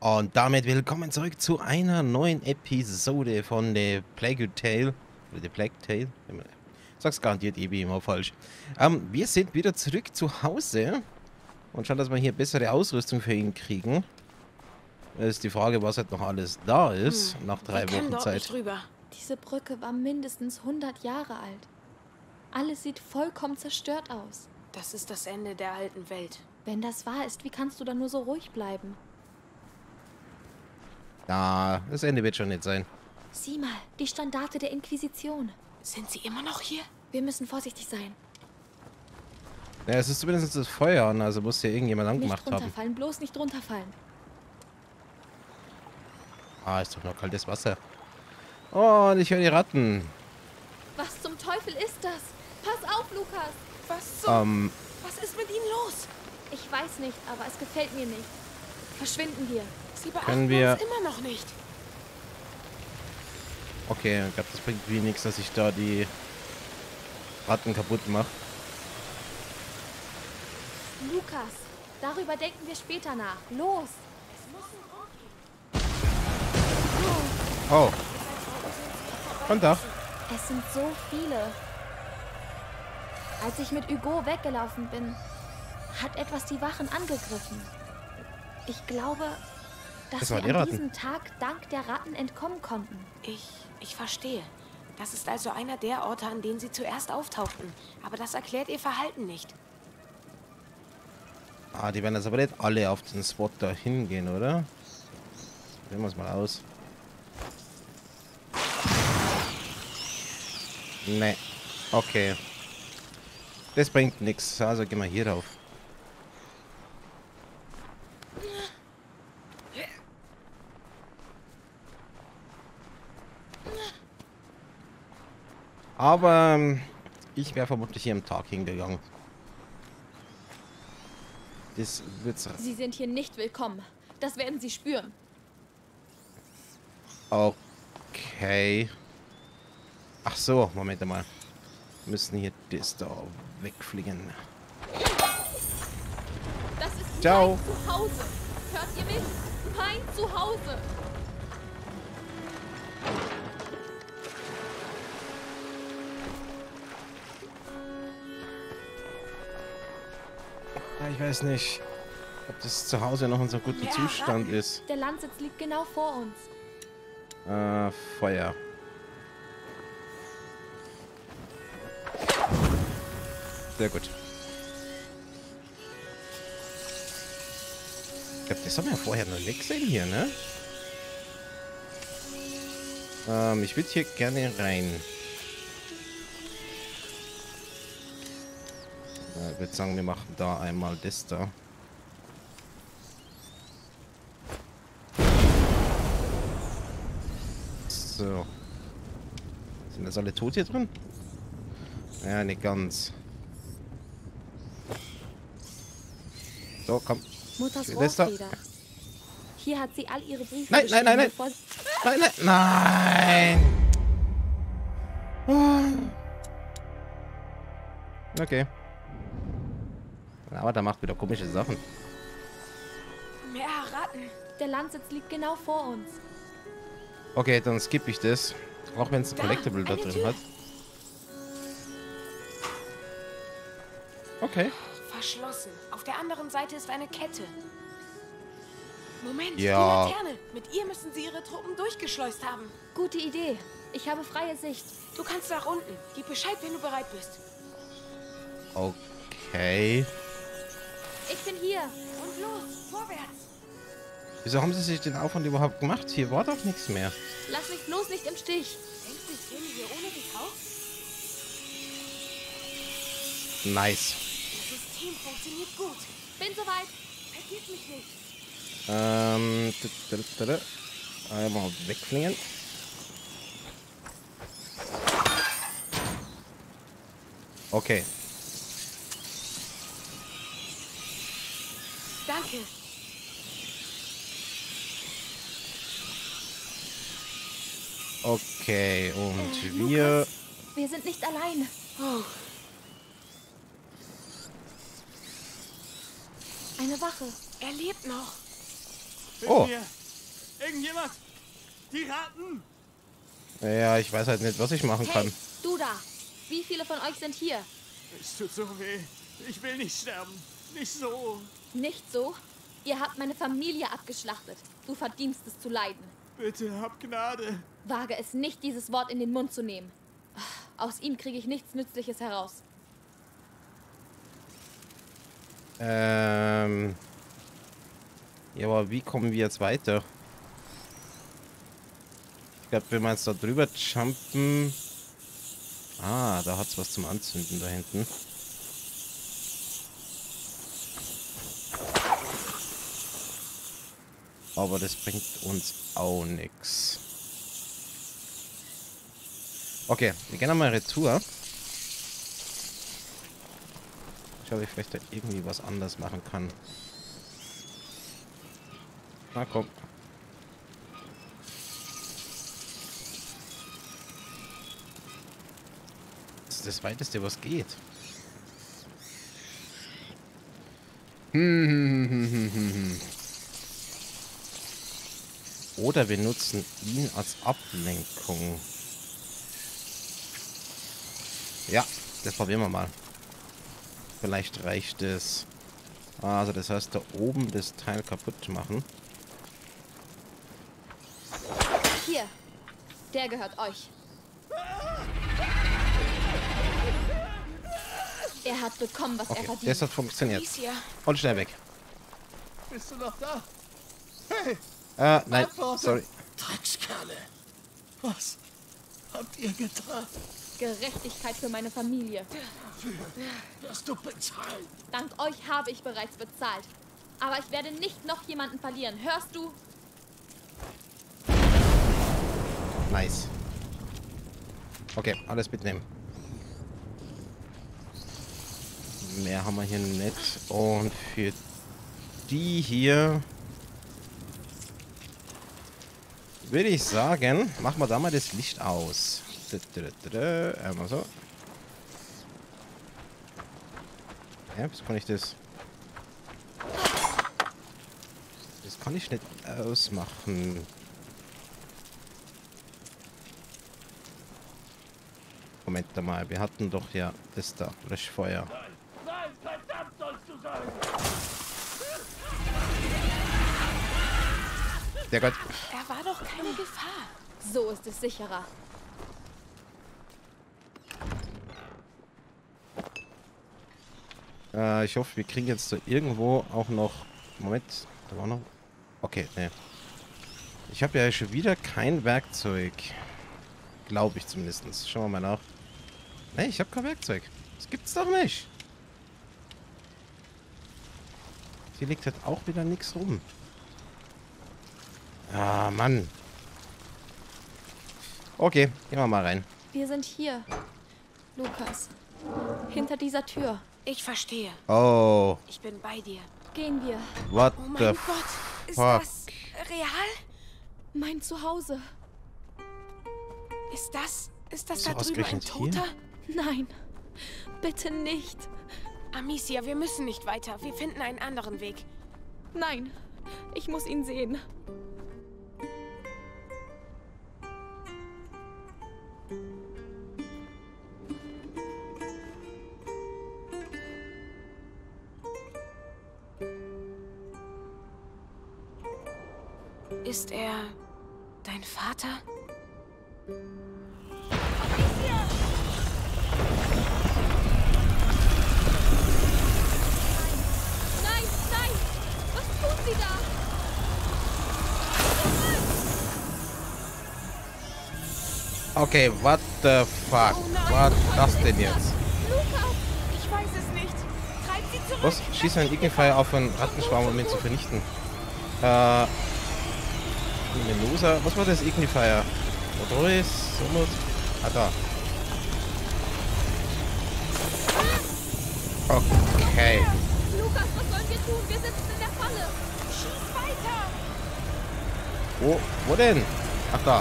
Und damit willkommen zurück zu einer neuen Episode von The Plague Tale. The Plague Tale? Sag's garantiert wie immer falsch. Wir sind wieder zurück zu Hause und schauen, dass wir hier bessere Ausrüstung für ihn kriegen. Das ist die Frage, was halt noch alles da ist, nach 3 Wochen Zeit. Diese Brücke war mindestens 100 Jahre alt. Alles sieht vollkommen zerstört aus. Das ist das Ende der alten Welt. Wenn das wahr ist, wie kannst du dann nur so ruhig bleiben? Na, das Ende wird schon nicht sein. Sieh mal, die Standarte der Inquisition. Sind sie immer noch hier? Wir müssen vorsichtig sein. Ja, es ist zumindest das Feuer an, also muss hier irgendjemand angemacht Nicht haben. runterfallen, bloß nicht runterfallen. Ah, ist doch noch kaltes Wasser. Oh, und ich höre die Ratten. Was zum Teufel ist das? Pass auf, Lukas! Was ist mit ihnen los? Ich weiß nicht, aber es gefällt mir nicht. Verschwinden wir. Sie beachten Können wir- uns immer noch nicht. Okay, ich glaube, das bringt wie nichts, dass ich da die Ratten kaputt mache. Lukas, darüber denken wir später nach. Los! Oh. Und da. Es sind so viele. Als ich mit Hugo weggelaufen bin, hat etwas die Wachen angegriffen. Ich glaube, dass Das wir waren die an Ratten. diesem Tag dank der Ratten entkommen konnten. Ich verstehe. Das ist also einer der Orte, an denen sie zuerst auftauchten. Aber das erklärt ihr Verhalten nicht. Ah, die werden jetzt aber nicht alle auf den Spot da hingehen, oder? Sehen wir es mal aus. Nee. Okay. Das bringt nichts. Also gehen wir hier rauf. Aber ich wäre vermutlich hier am Tag hingegangen. Das wird's. Sie sind hier nicht willkommen. Das werden sie spüren. Okay. Ach so, Moment mal. Wir müssen hier das da wegfliegen. Das ist Ciao. mein Zuhause. Hört ihr mich? Mein Zuhause. Ja, ich weiß nicht, ob das zu Hause noch in so gutem Zustand ist. Der Landsitz liegt genau vor uns. Feuer. Sehr gut. Ich glaube, das haben wir vorher noch nicht gesehen hier, ne? Ich würde hier gerne rein. Ich würde sagen, wir machen da einmal das da. So. Sind das alle tot hier drin? Ja, nicht ganz. So, komm. Mutters Das da. Rohrfeder. Hier hat sie all ihre Briefe Nein, nein, nein, nein. bevor Nein, nein, nein! Okay. Aber da macht wieder komische Sachen. Mehr Ratten. Der Landsitz liegt genau vor uns. Okay, dann skippe ich das. Auch wenn es ein Da, Collectible da eine drin Tür. hat. Okay. Verschlossen. Auf der anderen Seite ist eine Kette. Moment, Ja. die Laterne. Mit ihr müssen sie ihre Truppen durchgeschleust haben. Gute Idee. Ich habe freie Sicht. Du kannst nach unten. Gib Bescheid, wenn du bereit bist. Okay. Ich bin hier. Und los, vorwärts. Wieso haben sie sich den Aufwand überhaupt gemacht? Hier war doch nichts mehr. Lass mich bloß nicht im Stich. Denkst du, ich käme hier ohne dich raus? Nice. Das System funktioniert gut. Bin soweit. Vergiss mich nicht. Einmal wegfliegen. Okay. Danke. Okay, und wir... Lukas, wir sind nicht allein. Oh, Eine Wache. er lebt noch. Oh. Irgendjemand? Die Ratten! Ja, ich weiß halt nicht, was ich machen kann. Hey, du da! Wie viele von euch sind hier? Es tut so weh. Ich will nicht sterben. Nicht so. Nicht so? Ihr habt meine Familie abgeschlachtet. Du verdienst es zu leiden. Bitte, hab Gnade. Wage es nicht, dieses Wort in den Mund zu nehmen. Aus ihm kriege ich nichts Nützliches heraus. Ja, aber wie kommen wir jetzt weiter? Ich glaube, wenn wir jetzt da drüber jumpen... Ah, da hat es was zum Anzünden da hinten. Aber das bringt uns auch nichts. Okay, wir gehen nochmal retour. Ich ob ich vielleicht da irgendwie was anders machen kann. Na komm. Das ist das Weiteste, was geht. Oder wir nutzen ihn als Ablenkung. Ja, das probieren wir mal. Vielleicht reicht es. Also das heißt, da oben das Teil kaputt machen. Hier, der gehört euch. Er hat bekommen, was er Okay, verdient. das hat funktioniert. Amicia, Und schnell weg. Bist du noch da? Hey, Nein, Antworte. sorry. Dreckskerle. Was habt ihr getan? Gerechtigkeit für meine Familie. Wirst du bezahlt? Dank euch habe ich bereits bezahlt. Aber ich werde nicht noch jemanden verlieren. Hörst du? Nice. Okay, alles mitnehmen. Mehr haben wir hier nicht. Und für die hier würde ich sagen, machen wir da mal das Licht aus. Einmal so. Ja, was kann ich das? Das kann ich nicht ausmachen. Moment mal, wir hatten doch ja das da, Löschfeuer. Nein, verdammt sollst du sein! Der Gott. er war doch keine Gefahr. So ist es sicherer. Ich hoffe, wir kriegen jetzt so irgendwo auch noch... Moment, da war noch... Okay, ne. Ich habe ja schon wieder kein Werkzeug. Glaube ich zumindest. Schauen wir mal nach. Ne, ich habe kein Werkzeug. Das gibt's doch nicht. Hier liegt halt auch wieder nichts rum. Ah, Mann. Okay, gehen wir mal rein. Wir sind hier, Lukas. Hinter dieser Tür. Ich verstehe. Oh, Ich bin bei dir. Gehen wir. what Oh mein the Gott, ist fuck? das real? Mein Zuhause. Ist das So da drüben ein ausgerechnet hier? Toter? Nein, bitte nicht. Amicia, wir müssen nicht weiter. Wir finden einen anderen Weg. Nein, ich muss ihn sehen. Ist er dein Vater? Nein, nein! Was tun Sie da? Okay, what the fuck? Oh nein. Was das denn jetzt? Lukas! Ich weiß es nicht. Treib sie zurück. Was? Schieß einen Ignifier auf einen Rattenschwarm, um ihn zu vernichten. Menusa. Was war das Ignifier? Odoris? Somos? Ah, da. Okay. Lukas, was sollen wir tun? Wir sitzen in der Falle. Schieß weiter. Wo denn? Ach, da.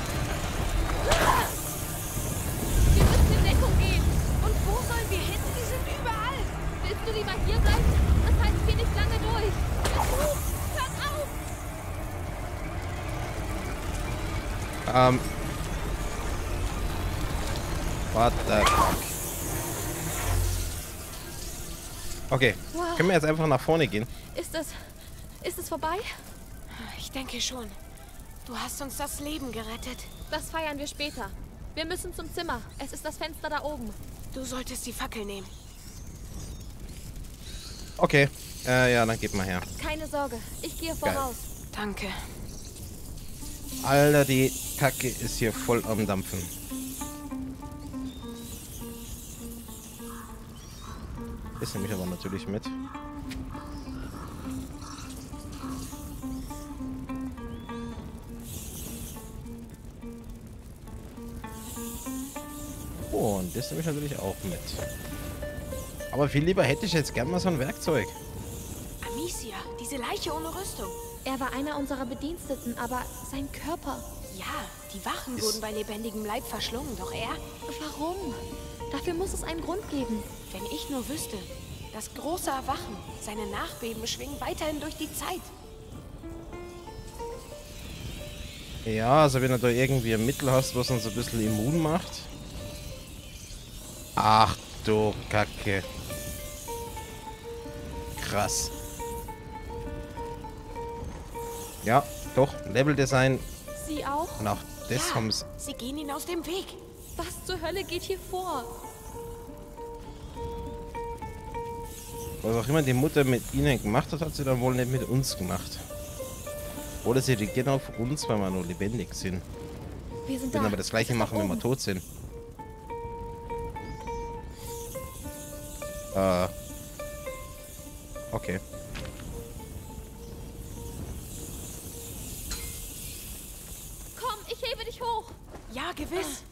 Wir müssen in Deckung gehen. Und wo sollen wir hin? Sie sind überall. Willst du lieber hier bleiben? Das heißt, ich gehe nicht lange durch. Hört auf! What the fuck? Okay, Wow. können wir jetzt einfach nach vorne gehen? Ist es vorbei? Ich denke schon. Du hast uns das Leben gerettet. Das feiern wir später. Wir müssen zum Zimmer. Es ist das Fenster da oben. Du solltest die Fackel nehmen. Okay, ja, dann gib mal her. Keine Sorge, ich gehe voraus. Danke. Alter, die Kacke ist hier voll am Dampfen. Das nehme ich aber natürlich mit. Oh, und das nehme ich natürlich auch mit. Aber viel lieber hätte ich jetzt gern mal so ein Werkzeug. Amicia, diese Leiche ohne Rüstung. Er war einer unserer Bediensteten, aber sein Körper... Ja, die Wachen wurden bei lebendigem Leib verschlungen, doch er... Warum? Dafür muss es einen Grund geben. Wenn ich nur wüsste, das große Erwachen, seine Nachbeben schwingen weiterhin durch die Zeit. Ja, also wenn du da irgendwie ein Mittel hast, was uns ein bisschen immun macht. Ach du Kacke. Krass. Ja, doch, Leveldesign. Sie auch? Und auch das Ja, haben sie. sie gehen ihnen aus dem Weg. Was zur Hölle geht hier vor? Was auch immer die Mutter mit ihnen gemacht hat, hat sie dann wohl nicht mit uns gemacht. Oder sie reagieren auf uns, weil wir nur lebendig sind. Wir sind Wenn da. aber das gleiche Es ist machen, wenn wir oben. tot sind. Okay. Komm, ich hebe dich hoch. Ja, gewiss.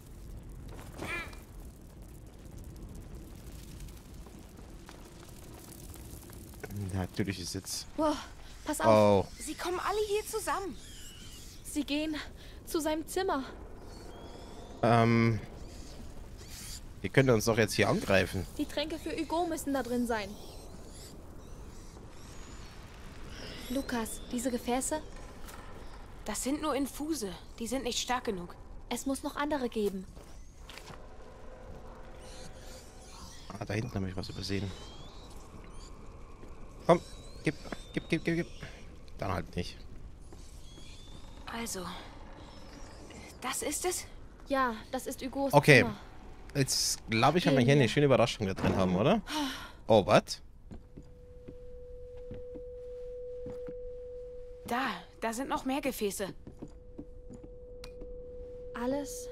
Natürlich ist jetzt... Wow, pass auf. Oh. Sie kommen alle hier zusammen. Sie gehen zu seinem Zimmer. Die können uns doch jetzt hier angreifen. Die Tränke für Hugo müssen da drin sein. Lukas, diese Gefäße? Das sind nur Infuse. Die sind nicht stark genug. Es muss noch andere geben. Ah, da hinten habe ich was übersehen. Komm, gib. Dann halt nicht. Also, das ist es? Ja, das ist Hugos Okay. Zimmer. Jetzt glaube ich, haben wir Gehen hier eine wir. schöne Überraschung da drin haben, oder? Oh, was? Da sind noch mehr Gefäße. Alles,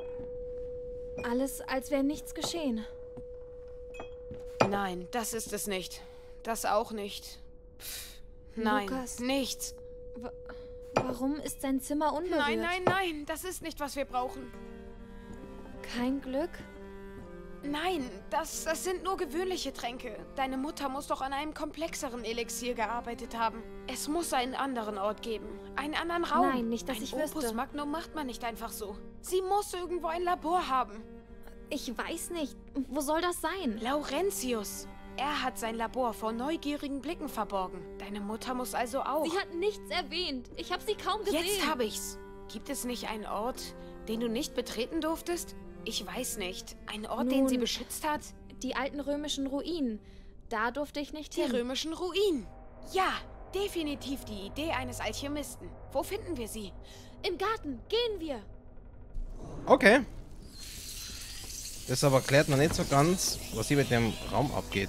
als wäre nichts geschehen. Nein, das ist es nicht. Das auch nicht. Pff, nein, Lukas. nichts. Warum ist sein Zimmer unberührt? Nein, das ist nicht, was wir brauchen. Kein Glück? Nein, das sind nur gewöhnliche Tränke. Deine Mutter muss doch an einem komplexeren Elixier gearbeitet haben. Es muss einen anderen Ort geben. Einen anderen Raum. Nein, nicht, dass ich wüsste. Opus Magnum macht man nicht einfach so. Sie muss irgendwo ein Labor haben. Ich weiß nicht. Wo soll das sein? Laurentius. Er hat sein Labor vor neugierigen Blicken verborgen. Deine Mutter muss also auch. Sie hat nichts erwähnt. Ich habe sie kaum gesehen. Jetzt habe ich's. Gibt es nicht einen Ort, den du nicht betreten durftest? Ich weiß nicht. Ein Ort, den Nun, sie beschützt hat? Die alten römischen Ruinen. Da durfte ich nicht Die hin. römischen Ruinen. Ja, definitiv die Idee eines Alchemisten. Wo finden wir sie? Im Garten. Gehen wir. Okay. Das aber klärt noch nicht so ganz, was hier mit dem Raum abgeht.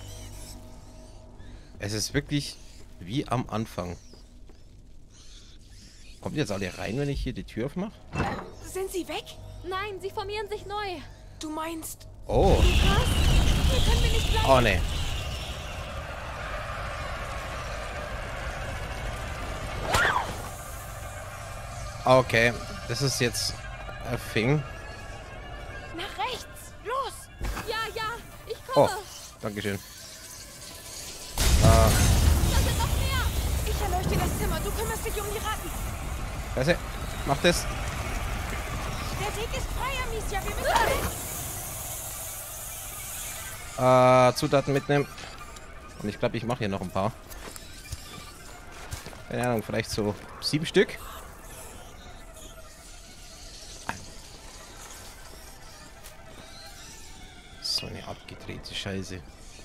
Es ist wirklich wie am Anfang. Kommt jetzt alle rein, wenn ich hier die Tür aufmache? Sind sie weg? Nein, sie formieren sich neu. Du meinst... Oh. Hier können wir nicht bleiben. Oh, ne. Okay. Das ist jetzt ein Fing. Nach rechts! Los! Ja, ich Oh, komme. dankeschön. Da sind noch mehr. Ich erleuchte das Zimmer. Du kümmerst dich um die Ratten. Scheiße. Mach das. Der Weg ist frei, Amicia. Wir müssen... Zutaten mitnehmen. Und ich glaube, ich mache hier noch ein paar. Keine Ahnung, vielleicht so 7 Stück. So eine abgedrehte Scheiße.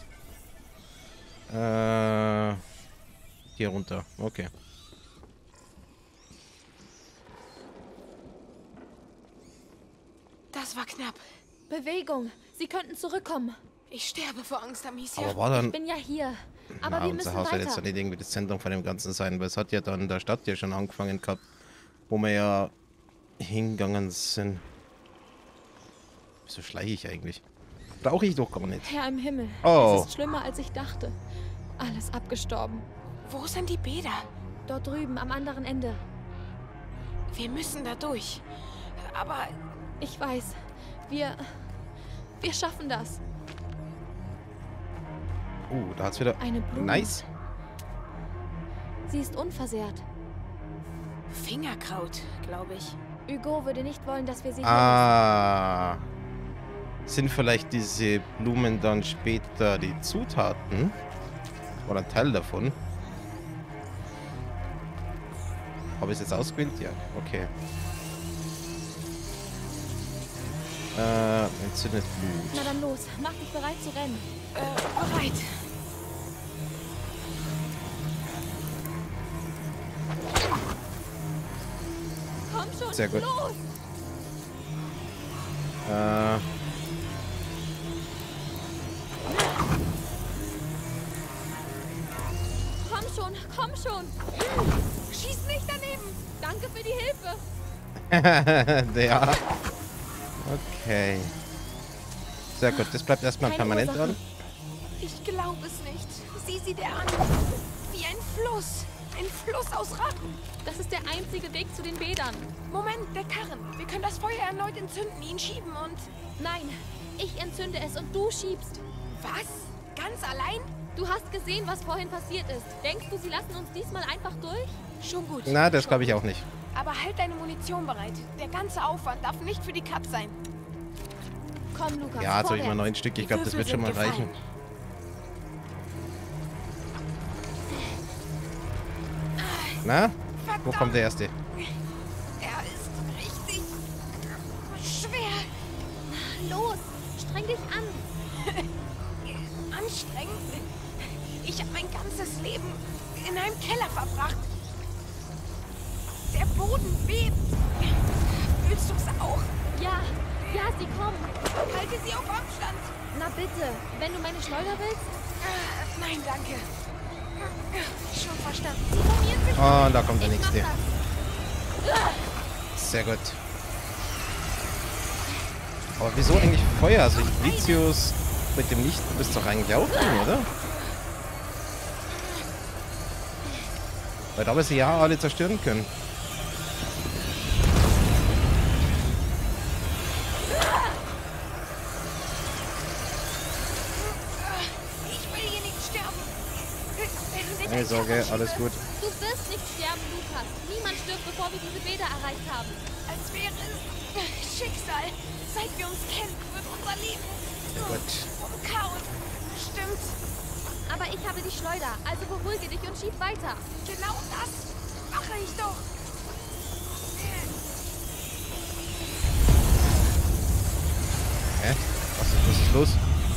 Hier runter. Okay. Das war knapp. Bewegung. Sie könnten zurückkommen. Ich sterbe vor Angst, Amicia. Aber war dann... Ich bin ja hier. Aber Na, wir müssen unser Haus wird jetzt weiter. doch nicht irgendwie das Zentrum von dem Ganzen sein, weil es hat ja dann in der Stadt ja schon angefangen gehabt, wo wir ja hingegangen sind. Wieso schleiche ich eigentlich? Brauche ich doch gar nicht. Herr im Himmel. Oh. Es ist schlimmer, als ich dachte. Alles abgestorben. Wo sind die Bäder? Dort drüben, am anderen Ende. Wir müssen da durch. Aber Ich weiß. Wir schaffen das. Da hat's wieder... Eine Blume. Nice. Sie ist unversehrt. Fingerkraut, glaube ich. Hugo würde nicht wollen, dass wir sie Ah. Sind vielleicht diese Blumen dann später die Zutaten? Oder ein Teil davon? Habe ich es jetzt ausgewählt? Ja, okay. Entzündet Blut. Na dann los, mach dich bereit zu rennen. Bereit. Komm schon, Sehr gut. los! Komm schon! Schieß nicht daneben. Danke für die Hilfe! Ja. Okay. Sehr gut, das bleibt erstmal Keine permanent Ursache. an. Ich glaube es nicht. Sieh sie dir an. Wie ein Fluss. Ein Fluss aus Ratten. Das ist der einzige Weg zu den Bädern. Moment, der Karren. Wir können das Feuer erneut entzünden, ihn schieben und... Nein, ich entzünde es und du schiebst. Was? Ganz allein? Du hast gesehen, was vorhin passiert ist. Denkst du, sie lassen uns diesmal einfach durch? Schon gut. Na, das Schon glaube ich gut. auch nicht. Aber halt deine Munition bereit. Der ganze Aufwand darf nicht für die Katz sein. Komm, Lukas, Ja, jetzt habe ich mal vorwärts. 9 Stück. Ich Die glaube, das wird Würfel schon mal sind reichen. gefallen. Na? Wo Verdammt, kommt der erste? er ist richtig schwer. Los, streng dich an. Anstrengend. Ich habe mein ganzes Leben in einem Keller verbracht. Der Boden bebt. Fühlst du es auch? Ja, sie kommen. Halte sie auf Abstand. Na bitte, wenn du meine Schleuder willst. Nein, danke. Schon verstanden. Sie formieren sich. Oh, da kommt der Ich mach nächste. das. Sehr gut. Aber wieso eigentlich Feuer? Also Vitius mit dem Licht, du bist doch eigentlich auch drin, oder? Weil da wir sie ja alle zerstören können. Ich will hier nicht sterben. Keine Sorge, alles gut. Du wirst nicht sterben, Lukas. Niemand stirbt, bevor wir diese Bäder erreicht haben. Als wäre es Schicksal. Seit wir uns kennen, wird unser Leben Gut. vom Chaos. Stimmt. Aber ich habe die Schleuder, also beruhige dich und schieb weiter. Genau das mache ich doch. Hä? Was ist los?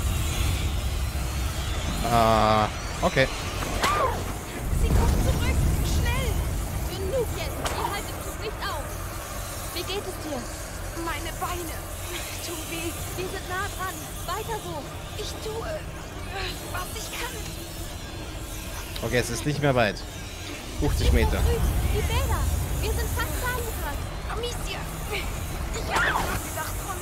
Okay. Sie kommt zurück. Schnell. Genug jetzt, ihr haltet uns nicht auf. Wie geht es dir? Meine Beine tun weh. Wir sind nah dran. Weiter so. Ich tue, was ich kann. Okay, es ist nicht mehr weit. 50 Meter. Die Bäder. Wir sind fast da, Lukas. Amicia. Ich habe nachgedacht von...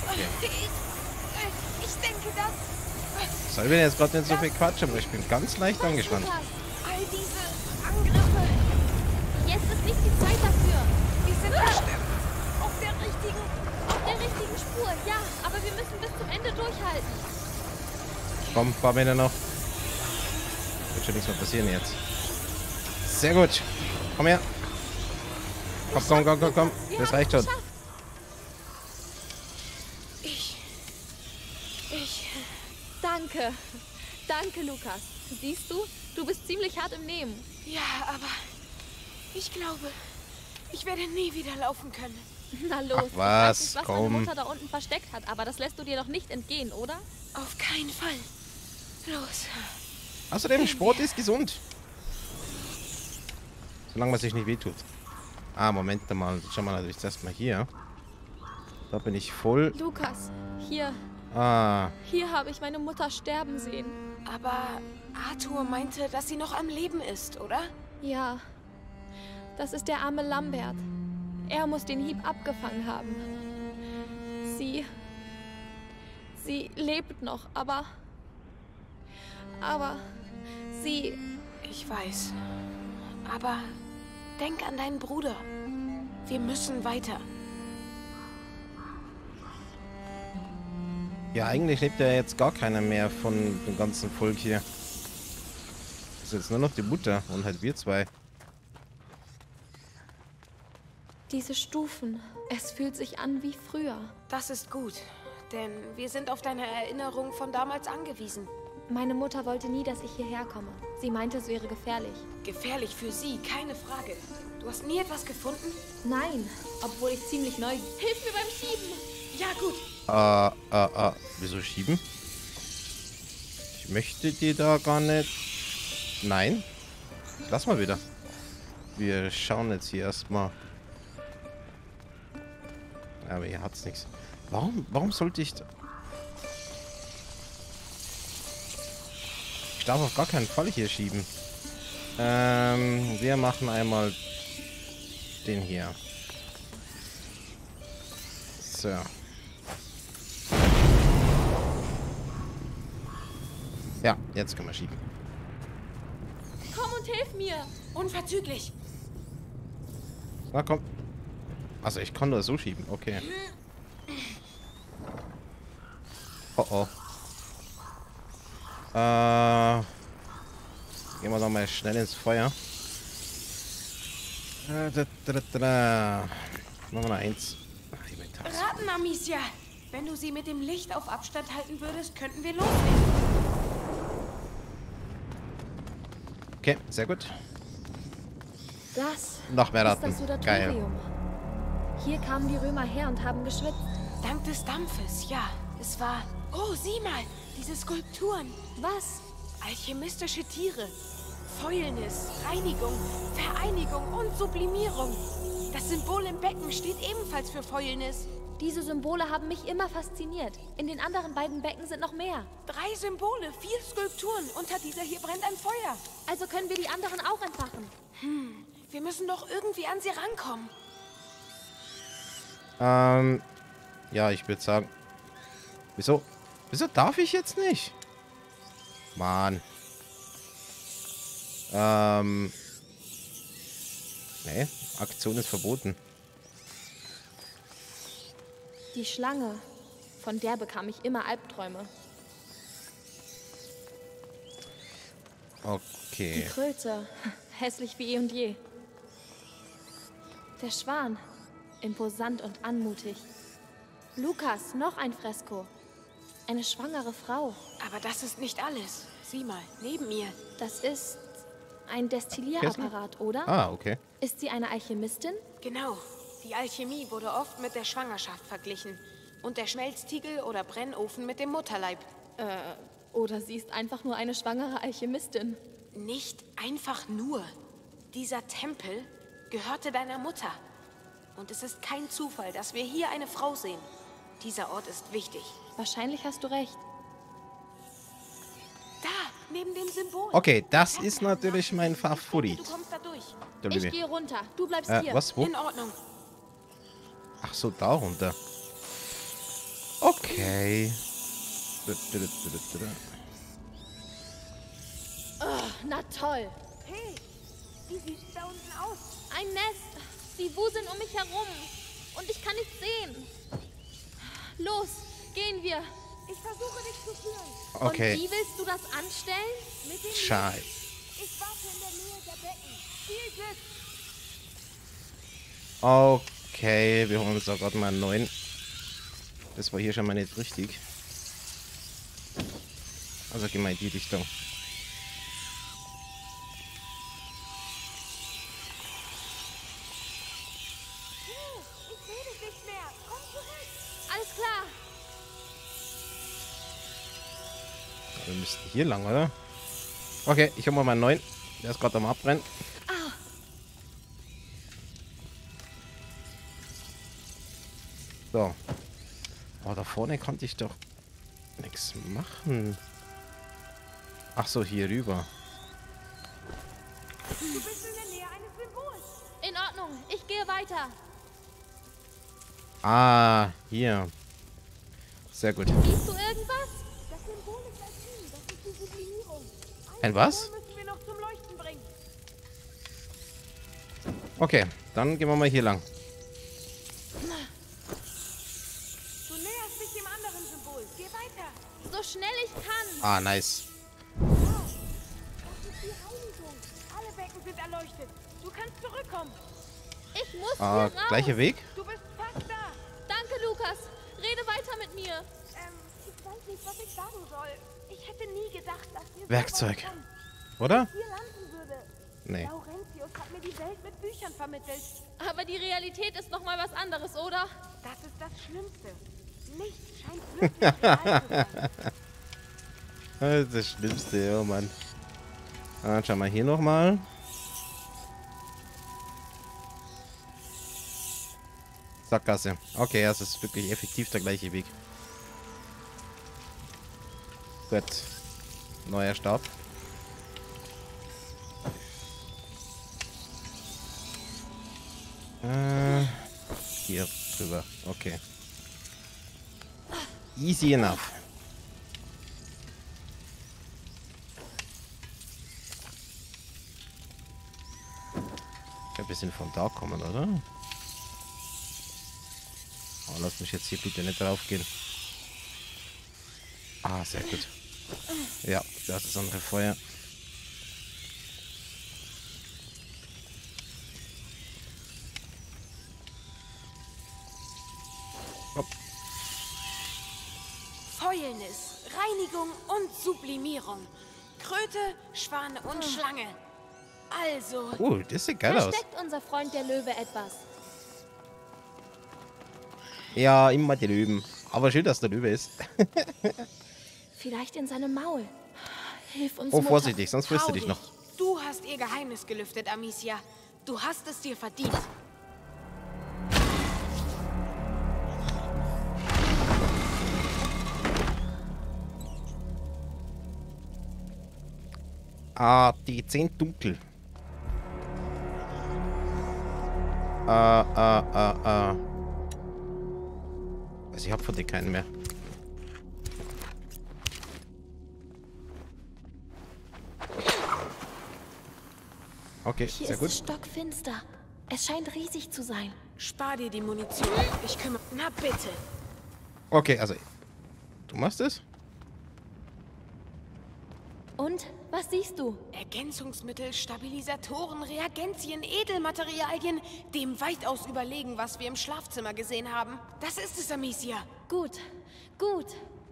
Ich denke, dass Soll wir jetzt gerade nicht so viel quatschen, aber ich bin ganz leicht angespannt. Lukas, all diese Angriffe, jetzt ist nicht die Zeit dafür. wir sind bestimmt auf der richtigen... Auf der richtigen Spur, ja. Aber wir müssen bis zum Ende durchhalten. Komm, ein paar Meter noch. Wird schon nichts mehr passieren jetzt. Sehr gut. Komm her. Komm. Wir Das haben reicht es schon. geschafft. Danke. Danke, Lukas. Siehst du, du bist ziemlich hart im Nehmen. Ja, aber ich glaube, ich werde nie wieder laufen können. Na los, Ach, ich was? weiß nicht, was Komm. deine Mutter da unten versteckt hat, aber das lässt du dir doch nicht entgehen, oder? Auf keinen Fall. Los. Außerdem, Sport ist gesund. Solange man sich nicht wehtut. Ah, Moment mal. Schauen wir natürlich erstmal hier. Da bin ich voll. Lukas, hier Ah, habe ich meine Mutter sterben sehen. Aber Arthur meinte, dass sie noch am Leben ist, oder? Ja, das ist der arme Lambert. Er muss den Hieb abgefangen haben. Sie lebt noch, aber sie... Ich weiß. Aber denk an deinen Bruder. Wir müssen weiter. ja, eigentlich lebt ja jetzt gar keiner mehr von dem ganzen Volk hier. Das ist jetzt nur noch die Mutter und halt wir zwei. Diese Stufen, es fühlt sich an wie früher. Das ist gut, denn wir sind auf deine Erinnerung von damals angewiesen. Meine Mutter wollte nie, dass ich hierher komme. Sie meinte, es wäre gefährlich. Gefährlich für sie, keine Frage. Du hast nie etwas gefunden? Nein, obwohl ich ziemlich neu... Hilf mir beim Schieben! Ja, gut. Wieso schieben? Ich möchte die da gar nicht. Nein. Lass mal wieder. Wir schauen jetzt hier erstmal. Aber hier hat's nichts. Warum sollte ich... Ich darf auf gar keinen Fall hier schieben. Wir machen einmal den hier. So. Ja, jetzt können wir schieben. Komm und hilf mir! Unverzüglich. Na komm. Also ich kann nur so schieben, okay. Oh oh. Gehen wir doch mal schnell ins Feuer. Machen wir noch eins. Raten, Amicia. Wenn du sie mit dem Licht auf Abstand halten würdest, könnten wir loslegen. Okay, sehr gut. Das Noch mehr ist das Ratten. Geil. Sudatorium. Hier kamen die Römer her und haben geschwitzt. Dank des Dampfes, ja. Es war... Oh, sieh mal. Diese Skulpturen. Was? Alchemistische Tiere. Fäulnis, Reinigung, Vereinigung und Sublimierung. Das Symbol im Becken steht ebenfalls für Fäulnis. Diese Symbole haben mich immer fasziniert. In den anderen beiden Becken sind noch mehr. 3 Symbole, 4 Skulpturen. Unter dieser hier brennt ein Feuer. Also können wir die anderen auch entfachen. Wir müssen doch irgendwie an sie rankommen. Ja, ich würde sagen... Wieso darf ich jetzt nicht? Mann. Nee, Aktion ist verboten. Die Schlange, von der bekam ich immer Albträume. Die Okay. Kröte, hässlich wie eh und je. Der Schwan, imposant und anmutig. Lukas, noch ein Fresko. Eine schwangere Frau. Aber das ist nicht alles. Sieh mal, neben mir. Das ist ein Destillierapparat, oder? Ah, okay. Ist sie eine Alchemistin? Genau. Die Alchemie wurde oft mit der Schwangerschaft verglichen. Und der Schmelztiegel oder Brennofen mit dem Mutterleib. Oder sie ist einfach nur eine schwangere Alchemistin. Nicht einfach nur. Dieser Tempel gehörte deiner Mutter. Und es ist kein Zufall, dass wir hier eine Frau sehen. Dieser Ort ist wichtig. Wahrscheinlich hast du recht. Da, neben dem Symbol. Okay, das ist natürlich mein Favorit. Du kommst da durch. Du Ich Liebe. gehe runter. Du bleibst hier. Was? Wo? In Ordnung. Ach so, da runter. Okay. Na toll. Hey, wie sieht's da unten aus? Ein Nest. Sie wuseln um mich herum. Und ich kann nichts sehen. Los, gehen wir. Ich versuche dich zu führen. Okay. Und wie willst du das anstellen? Mit dem Scheiße. Ich warte in der Nähe der Becken. Viel Glück. Okay, wir holen uns da gerade mal einen neuen. Das war hier schon mal nicht richtig. Also gehen wir in die Richtung. Ich sehe dich, Wir müssten hier lang, oder? Okay, ich hole mal meinen neuen. Der ist gerade am Abbrennen. So. Oh, da vorne konnte ich doch nichts machen. Ach so, hier rüber. Du bist in der Nähe eines Symbols. In Ordnung, ich gehe weiter. Ah, hier. Sehr gut. Siehst du irgendwas? Das Symbol ist ein Ziel. Das ist die Sublimierung. Ein was? Symbol müssen wir noch zum Leuchten bringen. Okay, dann gehen wir mal hier lang. Du näherst dich dem anderen Symbol. Geh weiter. So schnell ich kann. Ah, nice. Das ist die Reinigung. Alle Becken sind erleuchtet. Du kannst zurückkommen. Ich muss Ah, hier raus. gleicher Weg? Du bist fast da. Danke, Lukas. Rede weiter mit mir. Ich weiß nicht, was ich sagen soll. Ich hätte nie gedacht, dass wir Werkzeug. so weit kommen. Oder? Hier landen würde. Nee. Laurentius hat mir die Welt mit Büchern vermittelt. Aber die Realität ist noch mal was anderes, oder? Das ist das Schlimmste. Nichts scheint wirklich real zu sein. Das ist das Schlimmste, oh Mann. Ah, schau mal hier nochmal. Sackgasse. Okay, das ist wirklich effektiv der gleiche Weg. Gut. Neuer Start. Hier drüber. Okay. Easy enough. Ein bisschen von da kommen, oder? Oh, lass mich jetzt hier bitte nicht drauf gehen. Ah, sehr gut. Ja, das ist unsere Feuer. Hopp. Fäulnis, Reinigung und Sublimierung. Kröte, Schwan und Schlange. Also, Das sieht geil aus. Versteckt unser Freund der Löwe etwas? Ja, immer die Löwen. Aber schön, dass der Löwe ist. Vielleicht in seinem Maul. Hilf uns, Oh, Mutter. vorsichtig, sonst frisst trau du dich noch. Du hast ihr Geheimnis gelüftet, Amicia. Du hast es dir verdient. Ah, die 10 dunkel. Also ich hab von dir keinen mehr. Okay, Hier sehr ist gut. es stockfinster. Es scheint riesig zu sein. Spar dir die Munition. Ich kümmere... Na bitte. Okay, also du machst es? Und? Was siehst du? Ergänzungsmittel, Stabilisatoren, Reagenzien, Edelmaterialien, dem weitaus überlegen, was wir im Schlafzimmer gesehen haben. Das ist es, Amicia. Gut. Gut.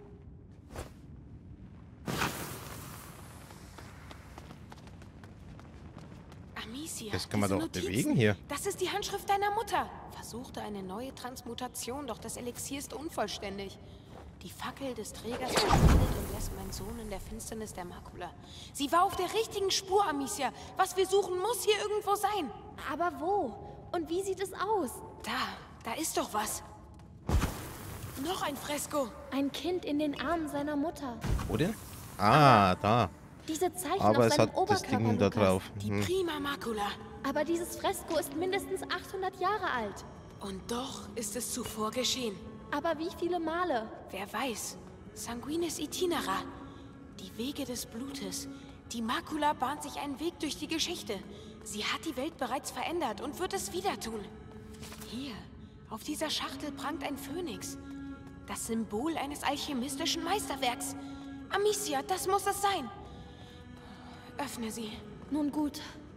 Amicia, Das kann man diese doch Notizen. bewegen hier. Das ist die Handschrift deiner Mutter. Versuchte eine neue Transmutation, doch das Elixier ist unvollständig. Die Fackel des Trägers verschwindet und lässt meinen Sohn in der Finsternis der Makula. Sie war auf der richtigen Spur, Amicia. Was wir suchen, muss hier irgendwo sein. Aber wo? Und wie sieht es aus? Da ist doch was. Noch ein Fresko. Ein Kind in den Armen seiner Mutter. Wo denn? Ah, da. Diese Zeichen Aber auf es seinem hat das Oberkörper, Ding da Lukas. drauf. Die prima Makula. Aber dieses Fresko ist mindestens 800 Jahre alt. Und doch ist es zuvor geschehen. Aber wie viele Male? Wer weiß. Sanguinis Itinera. Die Wege des Blutes. Die Makula bahnt sich einen Weg durch die Geschichte. Sie hat die Welt bereits verändert und wird es wieder tun. Hier, auf dieser Schachtel prangt ein Phönix. Das Symbol eines alchemistischen Meisterwerks. Amicia, das muss es sein. Öffne sie. Nun gut.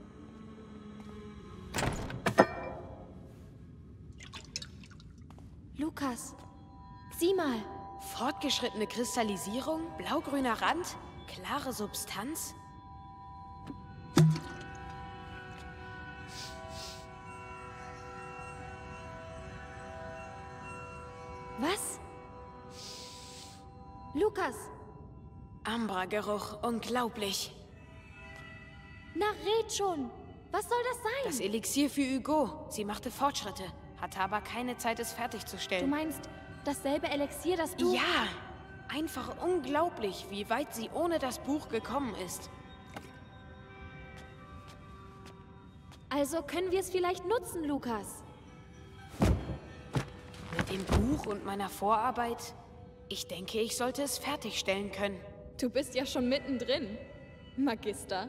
Lukas, sieh mal. Fortgeschrittene Kristallisierung, blaugrüner Rand, klare Substanz. Was? Lukas, Ambra-Geruch, unglaublich. Na, red schon. Was soll das sein? Das Elixier für Hugo. Sie machte Fortschritte, hatte aber keine Zeit, es Du fertigzustellen. meinst dasselbe Elixier, das du... Ja, einfach unglaublich, wie weit sie ohne das Buch gekommen ist. Also können wir es vielleicht nutzen, Lukas. Mit dem Buch und meiner Vorarbeit? Ich denke, ich sollte es fertigstellen können. Du bist ja schon mittendrin, Magister.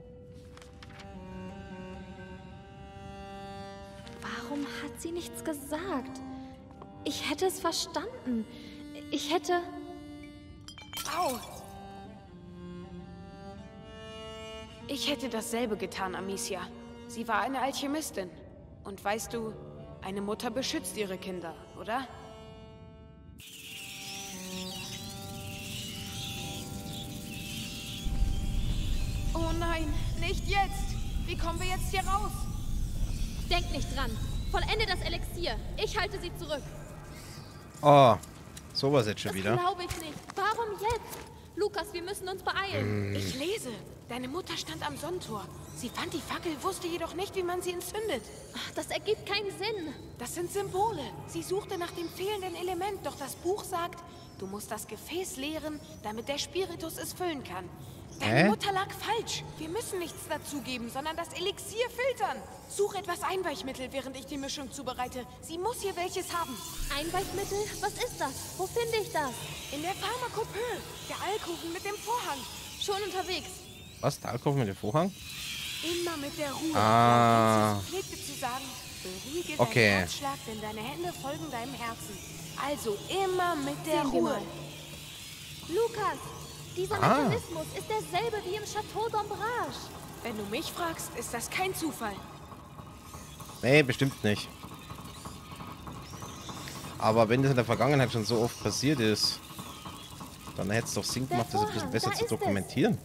Warum hat sie nichts gesagt? Ich hätte es verstanden. Ich hätte... Au! Ich hätte dasselbe getan, Amicia. Sie war eine Alchemistin. Und weißt du, eine Mutter beschützt ihre Kinder, oder? Oh nein, nicht jetzt! Wie kommen wir jetzt hier raus? Denk nicht dran. Vollende das Elixier. Ich halte sie zurück. Oh, sowas jetzt schon Das wieder. glaube ich nicht. Warum jetzt? Lukas, wir müssen uns beeilen. Ich lese. Deine Mutter stand am Sonnentor. Sie fand die Fackel, wusste jedoch nicht, wie man sie entzündet. Ach, das ergibt keinen Sinn. Das sind Symbole. Sie suchte nach dem fehlenden Element, doch das Buch sagt, du musst das Gefäß leeren, damit der Spiritus es füllen kann. Deine Mutter lag falsch. Wir müssen nichts dazugeben, sondern das Elixier filtern. Such etwas Einweichmittel, während ich die Mischung zubereite. Sie muss hier welches haben. Einweichmittel? Was ist das? Wo finde ich das? In der Pharmakopoe. Der Alkoven mit dem Vorhang. Schon unterwegs. Was? Der Alkohol mit dem Vorhang? Immer mit der Ruhe. Ah. Laurientius pflegte zu sagen, beruhige Okay. deinen Herzschlag, denn deine Hände folgen deinem Herzen. Also immer mit der Sehen wir Ruhe. mal. Lukas, dieser Mechanismus ist derselbe wie im Chateau d'Ombrage. Wenn du mich fragst, ist das kein Zufall. Nee, bestimmt nicht. Aber wenn das in der Vergangenheit schon so oft passiert ist, dann hätte es doch Sinn gemacht, das ein bisschen Vorhang, besser da zu ist es. dokumentieren.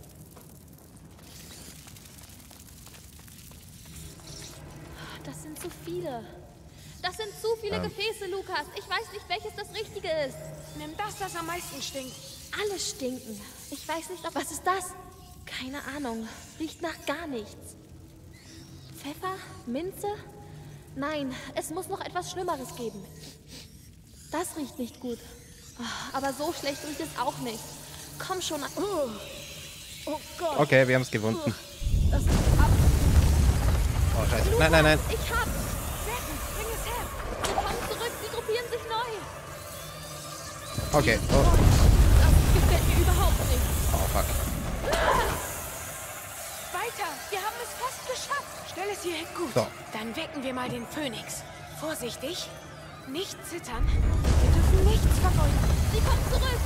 Das sind zu viele. Das sind zu viele Gefäße, Lukas. Ich weiß nicht, welches das Richtige ist. Nimm das, das am meisten stinkt. Alle stinken. Ich weiß nicht, ob... Was ist das? Keine Ahnung. Riecht nach gar nichts. Pfeffer? Minze? Nein, es muss noch etwas Schlimmeres geben. Das riecht nicht gut. Ah, aber so schlecht riecht es auch nicht. Komm schon. Oh Gott. Okay, wir haben es gefunden. Das ist ab. Oh, scheiße. Nein, nein, nein. Ich hab's. Sehr gut, bring es her. Sie kommen zurück. Sie gruppieren sich neu. Okay. Oh, Das gefällt mir überhaupt nicht. oh fuck. Weiter, wir haben es fast geschafft. Stell es hier hin, gut. So. Dann wecken wir mal den Phönix. Vorsichtig. Nicht zittern. Wir dürfen nichts vergeuden. Sie kommen zurück.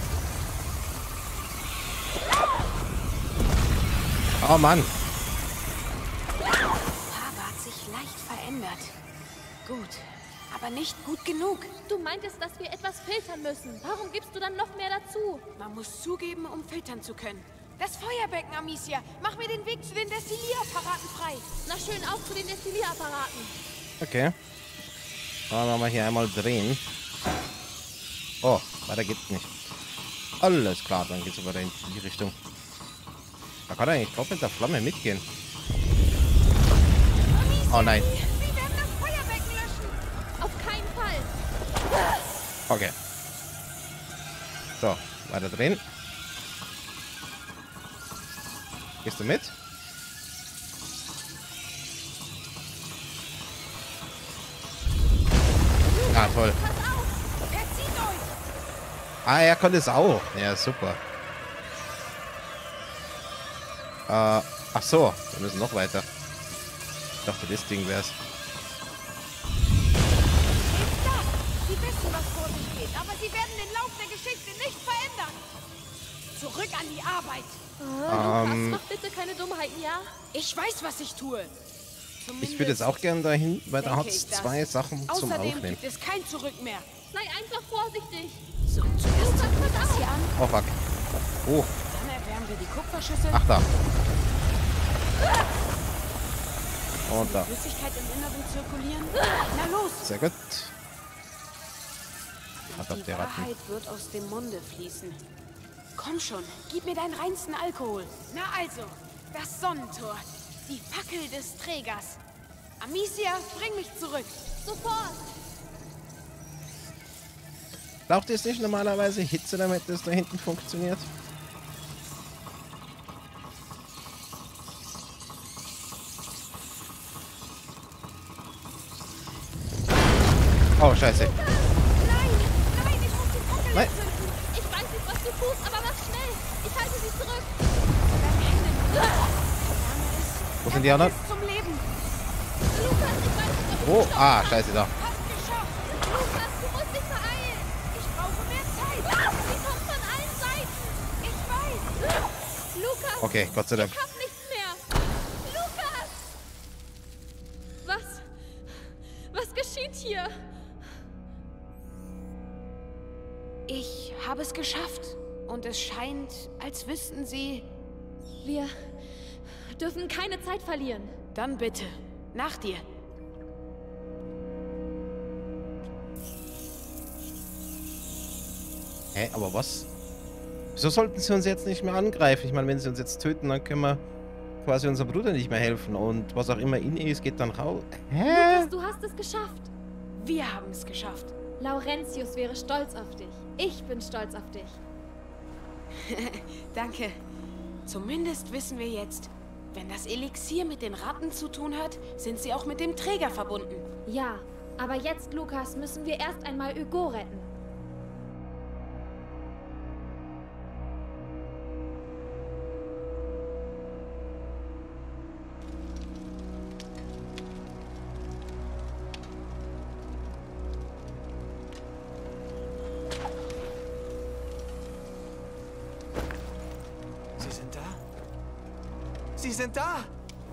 Oh Mann. Farbe hat sich leicht verändert. Gut, aber nicht gut genug. Du meintest, dass wir etwas filtern müssen. Warum gibst du dann noch mehr dazu? Man muss zugeben, um filtern zu können. Das Feuerbecken, Amicia. Mach mir den Weg zu den Destillierapparaten frei. Na schön, auf zu den Destilliererapparaten. Okay. Dann machen wir hier einmal drehen. Oh, weiter geht's nicht. Alles klar, dann geht's aber in die Richtung. Da kann er eigentlich drauf mit der Flamme mitgehen. Oh nein. Sie werden das Feuerbecken löschen. Auf keinen Fall. Okay. So, weiter drehen. Gehst du mit? Ah, toll. Verzieht euch. Ah, er konnte es auch. Ja, super. Ach so, wir müssen noch weiter. Ich dachte, das Ding wär's. Ist das? Sie wissen, was vor sich geht, aber sie werden den Lauf der Geschichte nicht verändern. Zurück an die Arbeit. Lukas, mach bitte keine Dummheiten, ja? Ich weiß, was ich tue. Ich würde jetzt auch gerne dahin, weil da denke hat es ich das. 2 Sachen zum Außerdem Aufnehmen. gibt es kein Zurück mehr. Sei einfach vorsichtig. So, zuerst zünden wir das hier an. Oh, fuck. Oh, Dann erwärmen wir die Kupferschüssel. ach da. Und da. Flüssigkeit im Inneren zirkulieren. Na los. Sehr gut. Hat Die auf der Ratten. Wahrheit wird aus dem Munde fließen. Komm schon, gib mir deinen reinsten Alkohol. Na also, das Sonnentor. Die Fackel des Trägers. Amicia, bring mich zurück. Sofort! Braucht ihr es nicht normalerweise Hitze, damit das da hinten funktioniert? Oh, scheiße. Nein, ich muss die Fackel Nein. entzünden. Ich weiß nicht, was du tust, aber mach schnell. Ich halte sie zurück. Wo sind die anderen? Zum Leben. Lukas, ich weiß nicht, ob du Oh, stoppen ah, kannst. scheiße, da. Hast geschafft. Lukas, du musst dich beeilen. Ich brauche mehr Zeit. Sie kommt von allen Seiten. Ich weiß. Lukas, Okay, Gott sei Dank. ich hab nichts mehr. Lukas! Was geschieht hier? Ich habe es geschafft. Und es scheint, als wüssten sie... Wir dürfen keine Zeit verlieren. Dann bitte, nach dir. Hä, aber was? Wieso sollten sie uns jetzt nicht mehr angreifen? Ich meine, wenn sie uns jetzt töten, dann können wir quasi unserem Bruder nicht mehr helfen. Und was auch immer in ihr ist, geht dann raus. Hä? Lukas, du hast es geschafft. Wir haben es geschafft. Laurentius wäre stolz auf dich. Ich bin stolz auf dich. Danke. Zumindest wissen wir jetzt, wenn das Elixier mit den Ratten zu tun hat, sind sie auch mit dem Träger verbunden. Ja, aber jetzt, Lukas, müssen wir erst einmal Hugo retten. Sie sind da? Sie sind da!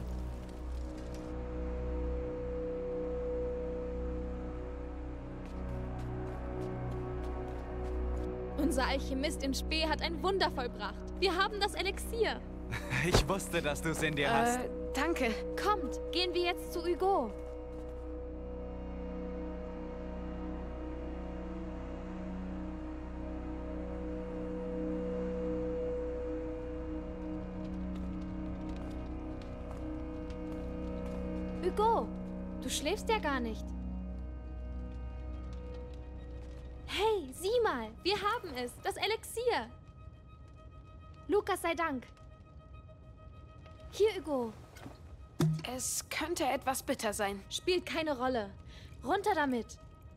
Unser Alchemist in Spee hat ein Wunder vollbracht. Wir haben das Elixier. Ich wusste, dass du es in dir hast. Danke. Kommt, gehen wir jetzt zu Hugo. Hugo, du schläfst ja gar nicht. Hey, sieh mal, wir haben es, das Elixier. Lukas sei Dank. Hier, Hugo. Es könnte etwas bitter sein. Spielt keine Rolle. Runter damit.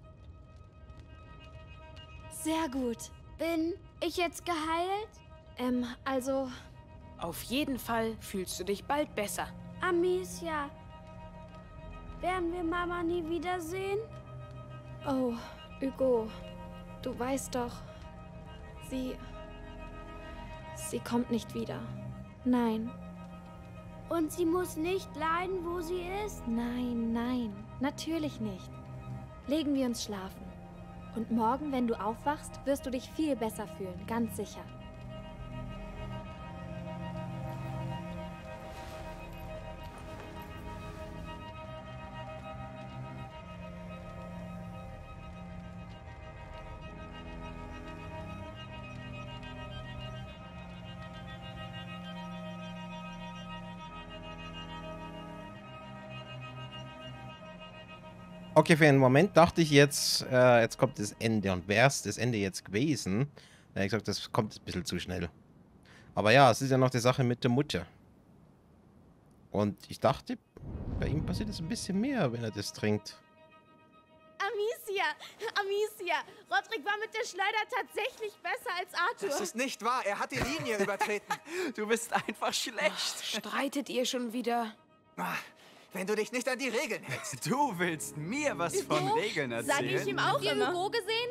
Sehr gut. Bin ich jetzt geheilt? Also, Auf jeden Fall fühlst du dich bald besser. Amicia, werden wir Mama nie wiedersehen? oh, Hugo, du weißt doch, sie kommt nicht wieder. Nein, Und sie muss nicht leiden, wo sie ist? nein, nein, natürlich nicht. Legen wir uns schlafen. Und morgen, wenn du aufwachst, wirst du dich viel besser fühlen, ganz sicher. Okay, für einen Moment dachte ich jetzt, jetzt kommt das Ende. Und wäre es das Ende jetzt gewesen, dann hätte ich gesagt, das kommt ein bisschen zu schnell. Aber ja, es ist ja noch die Sache mit der Mutter. Und ich dachte, bei ihm passiert es ein bisschen mehr, wenn er das trinkt. Amicia, Rodrik war mit der Schleuder tatsächlich besser als Arthur. Das ist nicht wahr. Er hat die Linie übertreten. Du bist einfach schlecht. Streitet ihr schon wieder? Ah, wenn du dich nicht an die Regeln hältst. Du willst mir was von Regeln erzählen? Sag ich ihm auch Habt ihr immer. Hugo gesehen?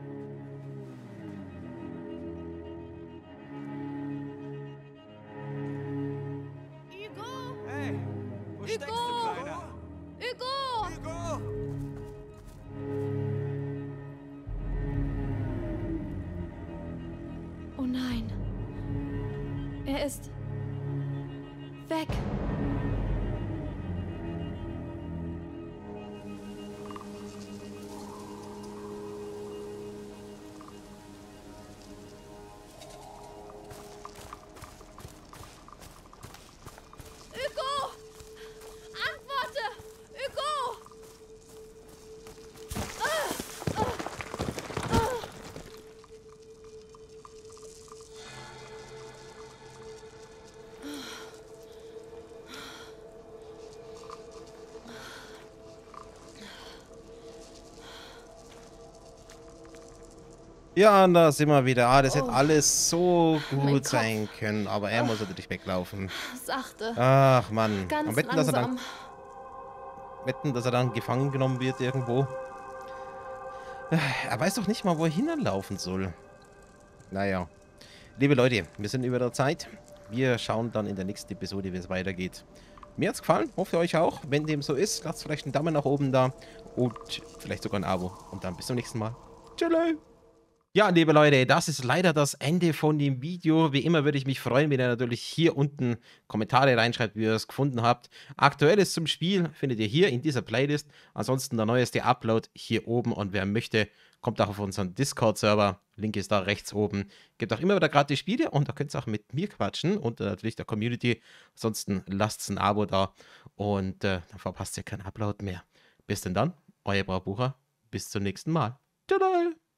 Hugo! Hey, wo steckst du, Kleiner? Hugo! Hugo! Oh nein. Er ist weg. Ja, und da sind wir wieder. Ah, das hätte Oh. alles so Mein gut Kopf. sein können, aber er muss natürlich weglaufen. Sachte. Ach, Mann. Ganz Und wetten, langsam. dass er dann gefangen genommen wird irgendwo. Er weiß doch nicht mal, wo er hinlaufen soll. Naja. Liebe Leute, wir sind über der Zeit. Wir schauen dann in der nächsten Episode, wie es weitergeht. Mir hat's gefallen, hoffe euch auch. Wenn dem so ist, lasst vielleicht einen Daumen nach oben da und vielleicht sogar ein Abo. Und dann bis zum nächsten Mal. Tschüss. Ja, liebe Leute, das ist leider das Ende von dem Video. Wie immer würde ich mich freuen, wenn ihr natürlich hier unten Kommentare reinschreibt, wie ihr es gefunden habt. Aktuelles zum Spiel findet ihr hier in dieser Playlist. Ansonsten der neueste Upload hier oben. Und wer möchte, kommt auch auf unseren Discord-Server. Link ist da rechts oben. Gibt auch immer wieder gratis Spiele und da könnt ihr auch mit mir quatschen und natürlich der Community. Ansonsten lasst ein Abo da und dann verpasst ihr keinen Upload mehr. Bis denn dann, euer Braubucher. Bis zum nächsten Mal. Tschüss.